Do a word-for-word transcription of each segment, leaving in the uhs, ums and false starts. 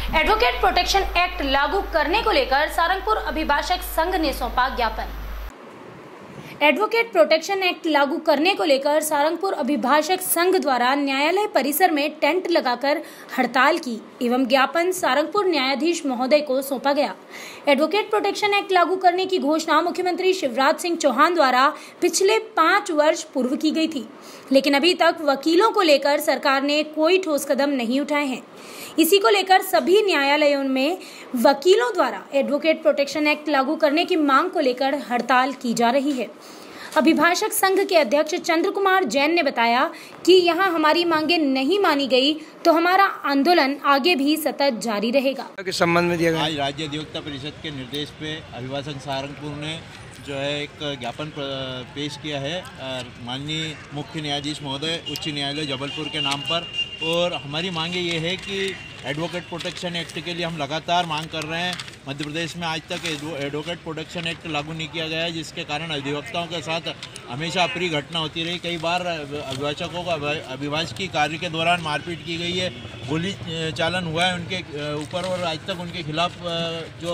Advocate protection act लागू करने को लेकर सारंगपुर अभिभाषक संघ ने सौंपा ज्ञापन। एडवोकेट प्रोटेक्शन एक्ट लागू करने को लेकर सारंगपुर अभिभाषक संघ द्वारा न्यायालय परिसर में टेंट लगाकर हड़ताल की एवं ज्ञापन सारंगपुर न्यायाधीश महोदय को सौंपा गया। एडवोकेट प्रोटेक्शन एक्ट लागू करने की घोषणा मुख्यमंत्री शिवराज सिंह चौहान द्वारा पिछले पाँच वर्ष पूर्व की गई थी, लेकिन अभी तक वकीलों को लेकर सरकार ने कोई ठोस कदम नहीं उठाए हैं। इसी को लेकर सभी न्यायालयों में वकीलों द्वारा एडवोकेट प्रोटेक्शन एक्ट लागू करने की मांग को लेकर हड़ताल की जा रही है। अभिभाषक संघ के अध्यक्ष चंद्र कुमार जैन ने बताया कि यहां हमारी मांगे नहीं मानी गई तो हमारा आंदोलन आगे भी सतत जारी रहेगा। किस संबंध में दिया गया? आज राज्य अधिवक्ता परिषद के निर्देश पे अभिभाषक सहारनपुर ने जो है एक ज्ञापन पेश किया है माननीय मुख्य न्यायाधीश महोदय उच्च न्यायालय जबलपुर के नाम पर। और हमारी मांगे ये है कि एडवोकेट प्रोटेक्शन एक्ट के लिए हम लगातार मांग कर रहे हैं। मध्य प्रदेश में आज तक एडवोकेट प्रोटेक्शन एक्ट लागू नहीं किया गया है, जिसके कारण अधिवक्ताओं के साथ हमेशा अप्रिय घटना होती रही। कई बार अभिभाषकों को अभिभाषकी कार्य के दौरान मारपीट की गई है, गोली चालन हुआ है उनके ऊपर, और आज तक उनके खिलाफ जो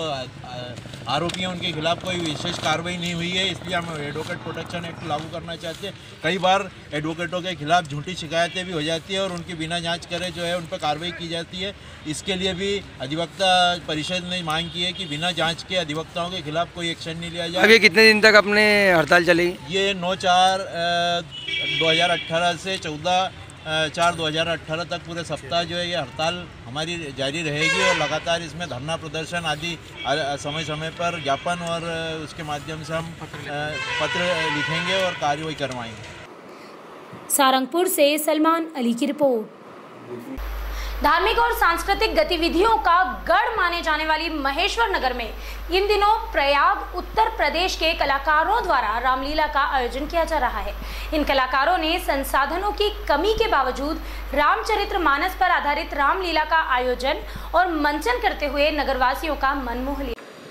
आरोपी हैं उनके खिलाफ कोई विशेष कार्रवाई नहीं हुई है। इसलिए हम एडवोकेट प्रोटेक्शन एक्ट लागू करना चाहते हैं। कई बार एडवोकेटों के खिलाफ झूठी शिकायतें भी हो जाती है और उनकी बिना जांच करे जो है उन पर कार्रवाई की जाती है। इसके लिए भी अधिवक्ता परिषद ने मांग की है कि बिना जांच के अधिवक्ताओं के खिलाफ कोई एक्शन नहीं लिया जाए। अभी कितने दिन तक अपने हड़ताल चलेगी? ये नौ चार दो हज़ार अठारह से चौदह चार दो हज़ार अठारह तक पूरे सप्ताह जो है ये हड़ताल हमारी जारी रहेगी और लगातार इसमें धरना प्रदर्शन आदि समय समय पर ज्ञापन और उसके माध्यम से हम पत्र लिखेंगे और कार्रवाई करवाएंगे। सारंगपुर से सलमान अली की रिपोर्ट। धार्मिक और सांस्कृतिक गतिविधियों का गढ़ माने जाने वाली महेश्वर नगर में इन दिनों प्रयाग उत्तर प्रदेश के कलाकारों द्वारा रामलीला का आयोजन किया जा रहा है। इन कलाकारों ने संसाधनों की कमी के बावजूद रामचरितमानस पर आधारित रामलीला का आयोजन और मंचन करते हुए नगरवासियों का मन मोह लिया।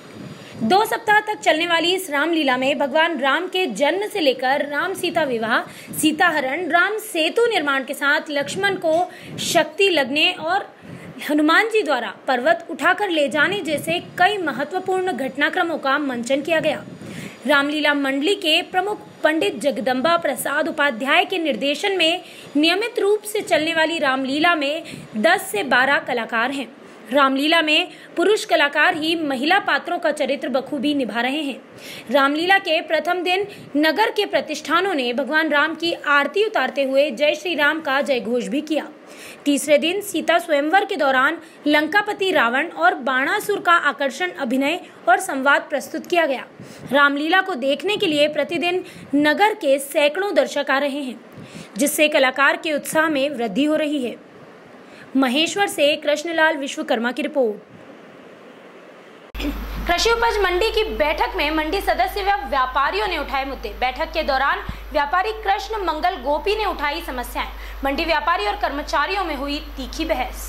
दो सप्ताह तक चलने वाली इस रामलीला में भगवान राम के जन्म से लेकर राम सीता विवाह, सीता हरण, राम सेतु निर्माण के साथ लक्ष्मण को शक्ति लगने और हनुमान जी द्वारा पर्वत उठाकर ले जाने जैसे कई महत्वपूर्ण घटनाक्रमों का मंचन किया गया। रामलीला मंडली के प्रमुख पंडित जगदम्बा प्रसाद उपाध्याय के निर्देशन में नियमित रूप से चलने वाली रामलीला में दस से बारह कलाकार हैं। रामलीला में पुरुष कलाकार ही महिला पात्रों का चरित्र बखूबी निभा रहे हैं। रामलीला के प्रथम दिन नगर के प्रतिष्ठानों ने भगवान राम की आरती उतारते हुए जय श्री राम का जय घोष भी किया। तीसरे दिन सीता स्वयंवर के दौरान लंकापति रावण और बाणासुर का आकर्षण अभिनय और संवाद प्रस्तुत किया गया। रामलीला को देखने के लिए प्रतिदिन नगर के सैकड़ों दर्शक आ रहे हैं, जिससे कलाकार के उत्साह में वृद्धि हो रही है। महेश्वर से कृष्णलाल विश्वकर्मा की रिपोर्ट। कृषि उपज मंडी की बैठक में मंडी सदस्य व व्यापारियों ने उठाए मुद्दे। बैठक के दौरान व्यापारी कृष्ण मंगल गोपी ने उठाई समस्याएं। मंडी व्यापारी और कर्मचारियों में हुई तीखी बहस।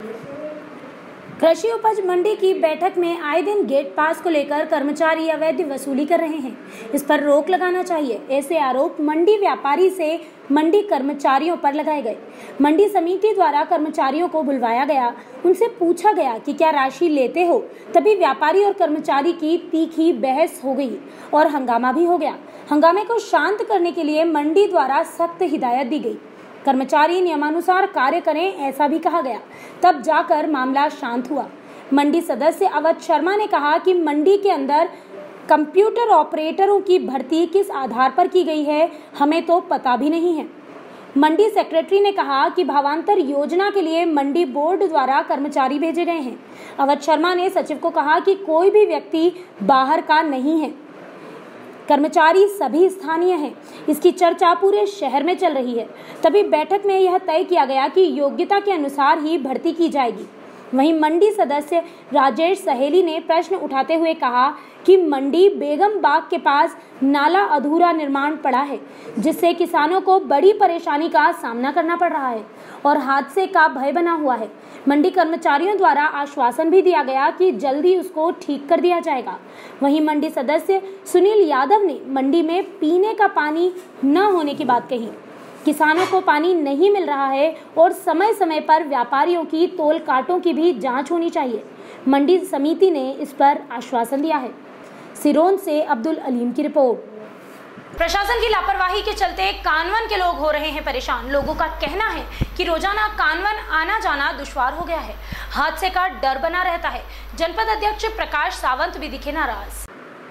कृषि उपज मंडी की बैठक में आए दिन गेट पास को लेकर कर्मचारी अवैध वसूली कर रहे हैं, इस पर रोक लगाना चाहिए, ऐसे आरोप मंडी व्यापारी से मंडी कर्मचारियों पर लगाए गए। मंडी समिति द्वारा कर्मचारियों को बुलवाया गया, उनसे पूछा गया कि क्या राशि लेते हो, तभी व्यापारी और कर्मचारी की तीखी बहस हो गई और हंगामा भी हो गया। हंगामे को शांत करने के लिए मंडी द्वारा सख्त हिदायत दी गई। कर्मचारी नियमानुसार कार्य करें, ऐसा भी कहा गया, तब जाकर मामला शांत हुआ। मंडी सदस्य अवध शर्मा ने कहा कि मंडी के अंदर कंप्यूटर ऑपरेटरों की भर्ती किस आधार पर की गई है, हमें तो पता भी नहीं है। मंडी सेक्रेटरी ने कहा कि भावांतर योजना के लिए मंडी बोर्ड द्वारा कर्मचारी भेजे गए हैं। अवध शर्मा ने सचिव को कहा कि कोई भी व्यक्ति बाहर का नहीं है, कर्मचारी सभी स्थानीय हैं। इसकी चर्चा पूरे शहर में चल रही है। तभी बैठक में यह तय किया गया कि योग्यता के अनुसार ही भर्ती की जाएगी। वहीं मंडी सदस्य राजेश सहेली ने प्रश्न उठाते हुए कहा कि मंडी बेगम बाग के पास नाला अधूरा निर्माण पड़ा है, जिससे किसानों को बड़ी परेशानी का सामना करना पड़ रहा है और हादसे का भय बना हुआ है। मंडी कर्मचारियों द्वारा आश्वासन भी दिया गया कि जल्दी उसको ठीक कर दिया जाएगा। वहीं मंडी सदस्य सुनील यादव ने मंडी में पीने का पानी न होने की बात कही। किसानों को पानी नहीं मिल रहा है और समय समय पर व्यापारियों की तोल कांटों की भी जांच होनी चाहिए। मंडी समिति ने इस पर आश्वासन दिया है। सिरोन से अब्दुल अलीम की रिपोर्ट। प्रशासन की लापरवाही के चलते कानवन के लोग हो रहे हैं परेशान। लोगों का कहना है कि रोजाना कानवन आना जाना दुश्वार हो गया है, हादसे का डर बना रहता है। जनपद अध्यक्ष प्रकाश सावंत भी दिखे नाराज।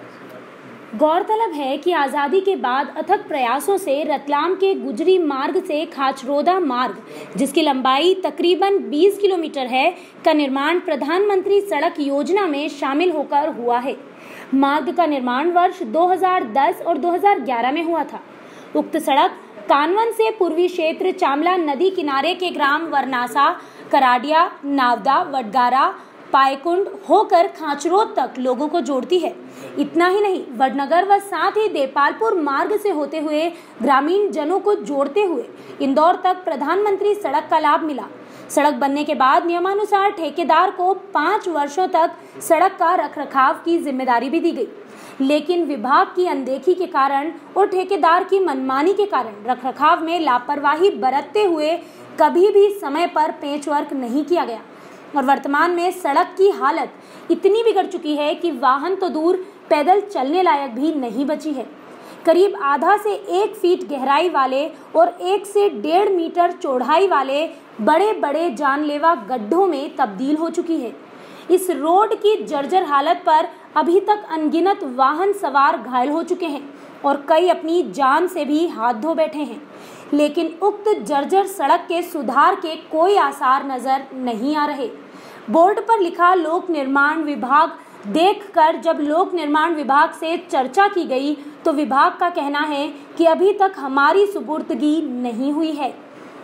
गौरतलब है कि आज़ादी के बाद अथक प्रयासों से रतलाम के गुजरी मार्ग से खाचरोदा मार्ग, जिसकी लंबाई तकरीबन बीस किलोमीटर है, का निर्माण प्रधानमंत्री सड़क योजना में शामिल होकर हुआ है। मार्ग का निर्माण वर्ष दो हज़ार दस और दो हज़ार ग्यारह में हुआ था। उक्त सड़क कानवन से पूर्वी क्षेत्र चामला नदी किनारे के ग्राम वरनासा, कराडिया, नावदा, वडगारा, पायकुंड होकर खाचरोद तक लोगों को जोड़ती है। इतना ही नहीं, वडनगर व साथ ही देपालपुर मार्ग से होते हुए ग्रामीण जनों को जोड़ते हुए इंदौर तक प्रधानमंत्री सड़क का लाभ मिला। सड़क बनने के बाद नियमानुसार ठेकेदार को पाँच वर्षों तक सड़क का रखरखाव की जिम्मेदारी भी दी गई, लेकिन विभाग की अनदेखी के कारण और ठेकेदार की मनमानी के कारण रखरखाव में लापरवाही बरतते हुए कभी भी समय पर पेचवर्क नहीं किया गया और वर्तमान में सड़क की हालत इतनी बिगड़ चुकी है कि वाहन तो दूर, पैदल चलने लायक भी नहीं बची है। करीब आधा से एक फीट गहराई वाले और एक से डेढ़ मीटर चौड़ाई वाले बड़े बड़े जानलेवा गड्ढों में तब्दील हो चुकी है। इस रोड की जर्जर हालत पर अभी तक अनगिनत वाहन सवार घायल हो चुके हैं और कई अपनी जान से भी हाथ धो बैठे हैं, लेकिन उक्त जर्जर सड़क के सुधार के कोई आसार नजर नहीं आ रहे। बोर्ड पर लिखा लोक निर्माण विभाग देखकर जब लोक निर्माण विभाग से चर्चा की गई तो विभाग का कहना है कि अभी तक हमारी सुपुर्दगी नहीं हुई है।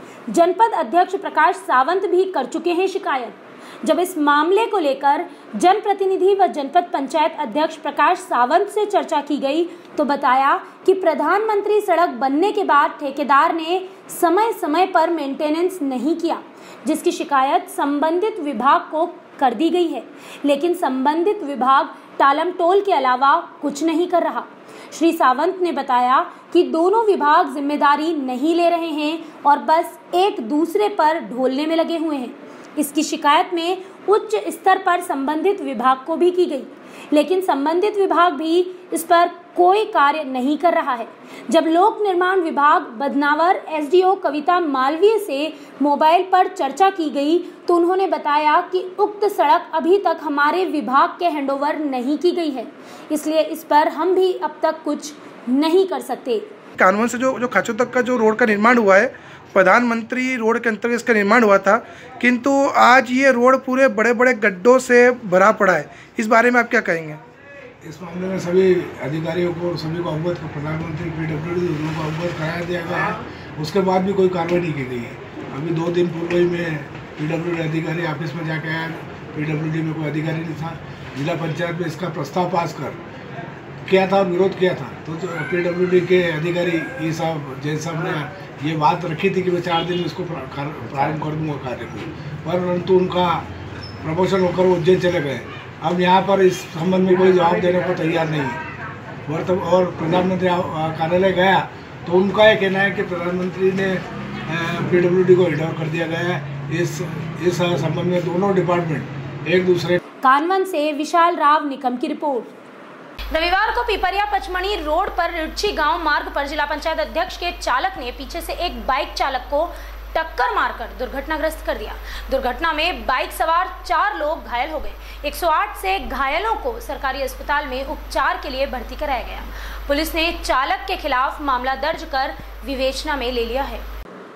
जनपद अध्यक्ष प्रकाश सावंत भी कर चुके हैं शिकायत। जब इस मामले को लेकर जनप्रतिनिधि व जनपद पंचायत अध्यक्ष प्रकाश सावंत से चर्चा की गई तो बताया कि प्रधानमंत्री सड़क बनने के बाद ठेकेदार ने समय समय पर मेंटेनेंस नहीं किया, जिसकी शिकायत संबंधित विभाग को कर दी गई है, लेकिन संबंधित विभाग टालम टोल के अलावा कुछ नहीं कर रहा। श्री सावंत ने बताया कि दोनों विभाग जिम्मेदारी नहीं ले रहे हैं और बस एक दूसरे पर ढोलने में लगे हुए हैं। इसकी शिकायत में उच्च स्तर पर संबंधित विभाग को भी की गई, लेकिन संबंधित विभाग भी इस पर कोई कार्य नहीं कर रहा है। जब लोक निर्माण विभाग बदनावर एसडीओ कविता मालवीय से मोबाइल पर चर्चा की गई तो उन्होंने बताया कि उक्त सड़क अभी तक हमारे विभाग के हैंडओवर नहीं की गई है, इसलिए इस पर हम भी अब तक कुछ नहीं कर सकते। कानवन से जो जो खाचो तक का जो रोड का निर्माण हुआ है, प्रधानमंत्री रोड के अंतर्गत इसका निर्माण हुआ था, किंतु आज ये रोड पूरे बड़े बड़े गड्ढों से भरा पड़ा है। इस बारे में आप क्या कहेंगे? इस मामले में सभी अधिकारियों को सभी को अवगत प्रधानमंत्री पीडब्ल्यूडी दोनों को अवगत कराया दिया गया है। उसके बाद भी कोई कार्रवाई नहीं की गई है। अभी दो दिन पूर्व ही में पीडब्ल्यूडी अधिकारी ऑफिस में जाके आया, पीडब्ल्यूडी में कोई अधिकारी नहीं था। जिला पंचायत में इसका प्रस्ताव पास कर किया था और विरोध किया था, तो पीडब्ल्यूडी के अधिकारी ये साहब जैन साहब ने ये बात रखी थी कि मैं चार दिन में इसको प्रारंभ कर दूँगा कार्य को, परंतु उनका प्रमोशन होकर वो उज्जैन चले गए। अब यहाँ पर इस संबंध में कोई जवाब देने को तैयार नहीं है। वर्तमान और प्रधानमंत्री कार्यालय गया तो उनका ये कहना है कि प्रधानमंत्री ने पीडब्ल्यूडी को हैंड ओवर कर दिया गया है। इस इस संबंध में दोनों डिपार्टमेंट एक दूसरे। कानवन से विशाल राव निकम की रिपोर्ट। रविवार को पिपरिया पचमणी रोड पर रिड्छी गांव मार्ग पर जिला पंचायत अध्यक्ष के चालक ने पीछे से एक बाइक चालक को टक्कर मारकर दुर्घटनाग्रस्त कर दिया। दुर्घटना में बाइक सवार चार लोग घायल हो गए। एक सौ आठ से घायलों को सरकारी अस्पताल में उपचार के लिए भर्ती कराया गया। पुलिस ने चालक के खिलाफ मामला दर्ज कर विवेचना में ले लिया है।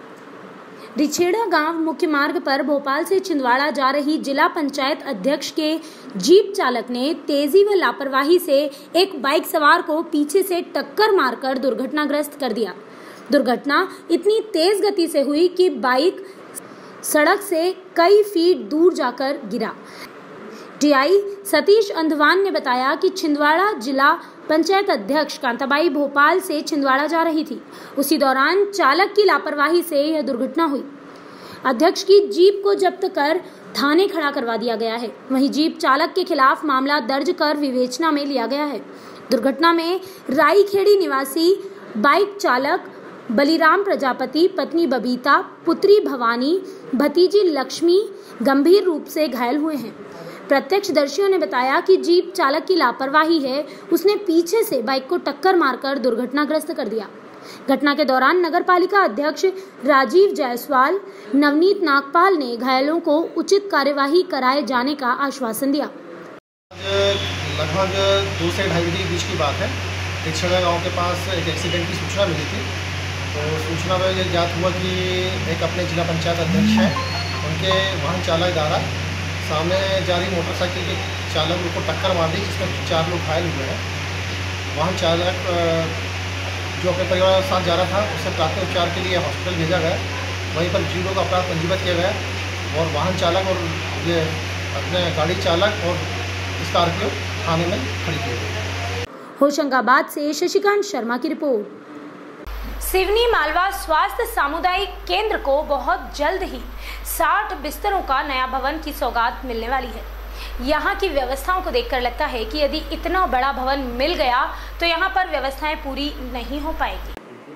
रिछेड़ा गांव मुख्य मार्ग पर भोपाल से छिंदवाड़ा जा रही जिला पंचायत अध्यक्ष के जीप चालक ने तेजी व लापरवाही से एक बाइक सवार को पीछे से टक्कर मारकर दुर्घटनाग्रस्त कर दिया। दुर्घटना इतनी तेज गति से हुई कि बाइक सड़क से कई फीट दूर जाकर गिरा। टीआई सतीश अंधवान ने बताया कि छिंदवाड़ा जिला पंचायत अध्यक्ष कांताबाई भोपाल से छिंदवाड़ा जा रही थी। उसी दौरान चालक की लापरवाही से यह दुर्घटना हुई। अध्यक्ष की जीप को जब्त कर थाने खड़ा करवा दिया गया है। वहीं जीप चालक के खिलाफ मामला दर्ज कर विवेचना में लिया गया है। दुर्घटना में राईखेड़ी निवासी बाइक चालक बलिराम प्रजापति, पत्नी बबीता, पुत्री भवानी, भतीजी लक्ष्मी गंभीर रूप से घायल हुए हैं। प्रत्यक्षदर्शियों ने बताया कि जीप चालक की लापरवाही है, उसने पीछे से बाइक को टक्कर मारकर दुर्घटनाग्रस्त कर दिया। घटना के दौरान नगरपालिका अध्यक्ष राजीव जायसवाल, नवनीत नागपाल ने घायलों को उचित कार्यवाही कराए जाने का आश्वासन दिया। लगभग दो से ढाई बजे के बीच की बात है। रिक्शा गांव के पास एक एक्सीडेंट की सूचना मिली थी। तो सूचना में ये ज्ञात हुआ कि एक अपने जिला पंचायत अध्यक्ष हैं, उनके वाहन चालक द्वारा सामने जा रही मोटरसाइकिल के चालक को टक्कर मार दी, जिसमें चार लोग घायल हुए हैं। वाहन चालक जो अपने परिवार के साथ जा रहा था, उसे प्राथमिक उपचार के लिए हॉस्पिटल भेजा गया। वहीं पर जीरो का अपराध पंजीबद्ध किया गया और वाहन चालक और ये अपने गाड़ी चालक और स्कॉर्पियो थाने में खड़ी की गई। होशंगाबाद से शशिकांत शर्मा की रिपोर्ट। सिवनी मालवा स्वास्थ्य सामुदायिक केंद्र को बहुत जल्द ही साठ बिस्तरों का नया भवन की सौगात मिलने वाली है। यहाँ की व्यवस्थाओं को देखकर लगता है कि यदि इतना बड़ा भवन मिल गया तो यहाँ पर व्यवस्थाएं पूरी नहीं हो पाएगी।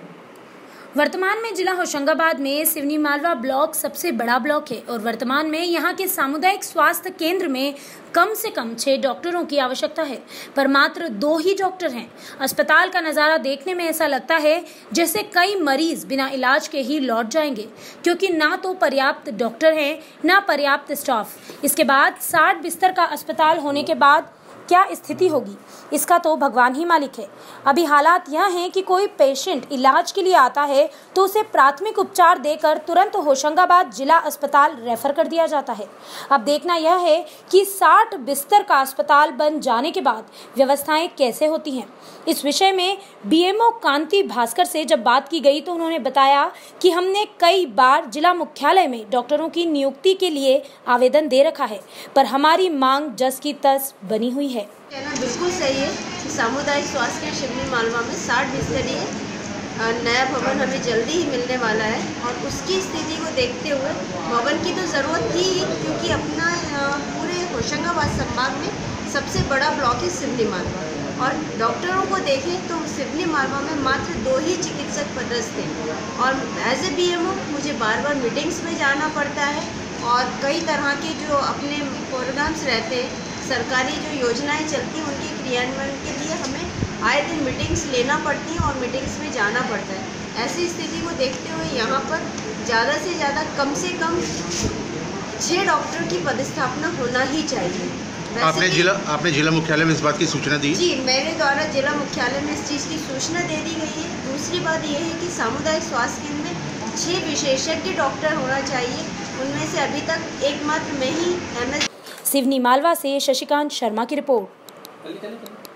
वर्तमान में जिला होशंगाबाद में सिवनी मालवा ब्लॉक सबसे बड़ा ब्लॉक है और वर्तमान में यहाँ के सामुदायिक स्वास्थ्य केंद्र में कम से कम छह डॉक्टरों की आवश्यकता है, पर मात्र दो ही डॉक्टर हैं। अस्पताल का नज़ारा देखने में ऐसा लगता है जैसे कई मरीज बिना इलाज के ही लौट जाएंगे, क्योंकि ना तो पर्याप्त डॉक्टर हैं, ना पर्याप्त स्टाफ। इसके बाद साठ बिस्तर का अस्पताल होने के बाद क्या स्थिति होगी, इसका तो भगवान ही मालिक है। अभी हालात यह हैं कि कोई पेशेंट इलाज के लिए आता है तो उसे प्राथमिक उपचार देकर तुरंत होशंगाबाद जिला अस्पताल रेफर कर दिया जाता है। अब देखना यह है कि साठ बिस्तर का अस्पताल बन जाने के बाद व्यवस्थाएं कैसे होती हैं। इस विषय में बीएमओ कांति भास्कर से जब बात की गई तो उन्होंने बताया कि हमने कई बार जिला मुख्यालय में डॉक्टरों की नियुक्ति के लिए आवेदन दे रखा है, पर हमारी मांग जस की तस बनी हुई है। कहना बिल्कुल सही है कि सामुदायिक स्वास्थ्य केंद्र सिवनी मालवा में साठ बिस्तरी नया भवन हमें जल्दी ही मिलने वाला है और उसकी स्थिति को देखते हुए भवन की तो ज़रूरत थी, क्योंकि अपना पूरे होशंगाबाद संभाग में सबसे बड़ा ब्लॉक है सिवनी मालवा और डॉक्टरों को देखें तो सिवनी मालवा में मात्र दो ही चिकित्सक पदस्थ हैं और एज ए बीएमओ मुझे बार बार मीटिंग्स में जाना पड़ता है और कई तरह के जो अपने प्रोग्राम्स रहते हैं, सरकारी जो योजनाएं चलती हैं उनके क्रियान्वयन के लिए हमें आए दिन मीटिंग्स लेना पड़ती हैं और मीटिंग्स में जाना पड़ता है। ऐसी स्थिति को देखते हुए यहाँ पर ज़्यादा से ज़्यादा कम से कम छः डॉक्टर की पदस्थापना होना ही चाहिए। आपने जिला आपने जिला मुख्यालय में इस बात की सूचना दी? जी, मेरे द्वारा जिला मुख्यालय में इस चीज़ की सूचना दे दी गई है। दूसरी बात यह है कि सामुदायिक स्वास्थ्य केंद्र में छः विशेषज्ञ डॉक्टर होना चाहिए, उनमें से अभी तक एकमात्र मैं ही एम एस। सिवनी मालवा से शशिकांत शर्मा की रिपोर्ट।